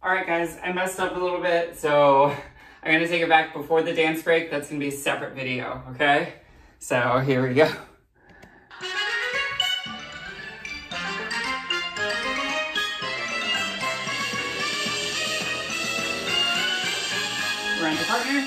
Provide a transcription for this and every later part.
All right, guys, I messed up a little bit, so I'm gonna take it back before the dance break. That's gonna be a separate video, okay? So here we go. Rent a partner.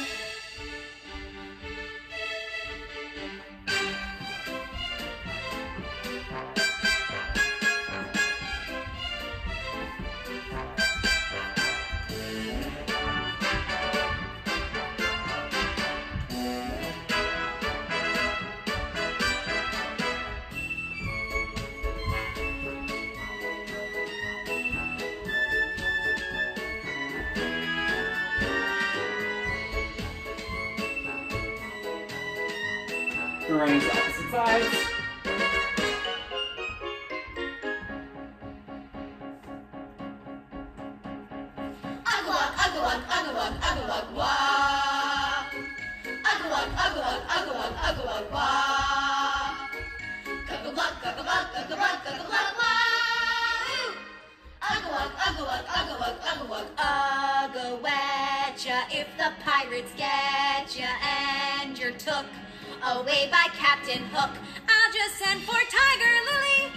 We're running to opposite sides. If the pirates get ya and you're took away by Captain Hook, I'll just send for Tiger Lily.